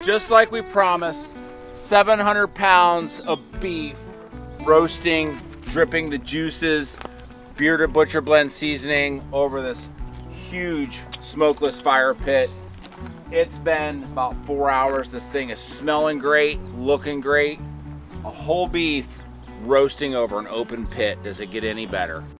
just like we promised, 700 pounds of beef roasting, dripping the juices, Bearded Butcher Blend seasoning over this huge smokeless fire pit. It's been about 4 hours. This thing is smelling great, looking great. A whole beef roasting over an open pit. Does it get any better?